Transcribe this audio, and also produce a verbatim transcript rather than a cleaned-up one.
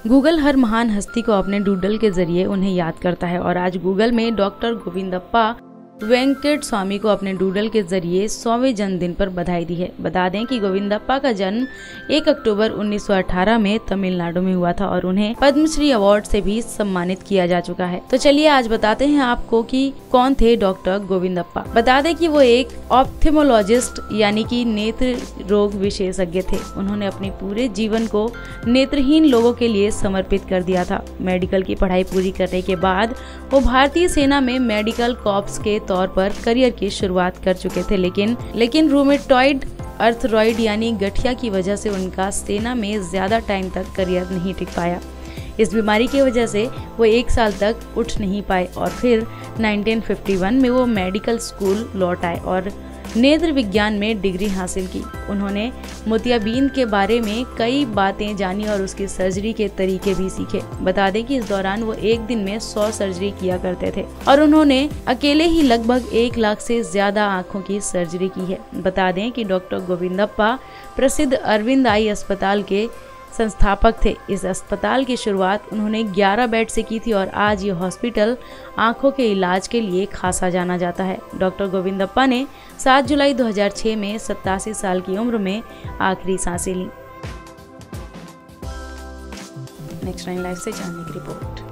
Google हर महान हस्ती को अपने डूडल के जरिए उन्हें याद करता है और आज गूगल में डॉक्टर गोविंदप्पा वेंकट स्वामी को अपने डूडल के जरिए सौवें जन्मदिन पर बधाई दी है। बता दें कि गोविंदप्पा का जन्म एक अक्टूबर उन्नीस सौ अठारह में तमिलनाडु में हुआ था और उन्हें पद्मश्री अवार्ड से भी सम्मानित किया जा चुका है। तो चलिए आज बताते हैं आपको कि कौन थे डॉक्टर गोविंदप्पा। बता दें कि वो एक ऑप्थेमोलॉजिस्ट यानी कि नेत्र रोग विशेषज्ञ थे। उन्होंने अपने पूरे जीवन को नेत्रहीन लोगों के लिए समर्पित कर दिया था। मेडिकल की पढ़ाई पूरी करने के बाद वो भारतीय सेना में मेडिकल कॉर्प्स के तौर पर करियर की शुरुआत कर चुके थे, लेकिन लेकिन रूमेटॉइड अर्थराइड यानी गठिया की वजह से उनका सेना में ज्यादा टाइम तक करियर नहीं टिक पाया। इस बीमारी की वजह से वो एक साल तक उठ नहीं पाए और फिर उन्नीस सौ इक्यावन में वो मेडिकल स्कूल लौट आए और नेत्र विज्ञान में डिग्री हासिल की। उन्होंने मोतियाबिंद के बारे में कई बातें जानी और उसकी सर्जरी के तरीके भी सीखे। बता दें कि इस दौरान वो एक दिन में सौ सर्जरी किया करते थे और उन्होंने अकेले ही लगभग एक लाख से ज्यादा आंखों की सर्जरी की है। बता दें कि डॉक्टर गोविंदप्पा प्रसिद्ध अरविंद आई अस्पताल के संस्थापक थे। इस अस्पताल की शुरुआत उन्होंने ग्यारह बेड से की थी और आज ये हॉस्पिटल आंखों के इलाज के लिए खासा जाना जाता है। डॉक्टर गोविंदप्पा ने सात जुलाई दो हज़ार छह में सत्तासी साल की उम्र में आखिरी सांसें ली। नेक्स्ट नाइन लाइफ से जानने की रिपोर्ट।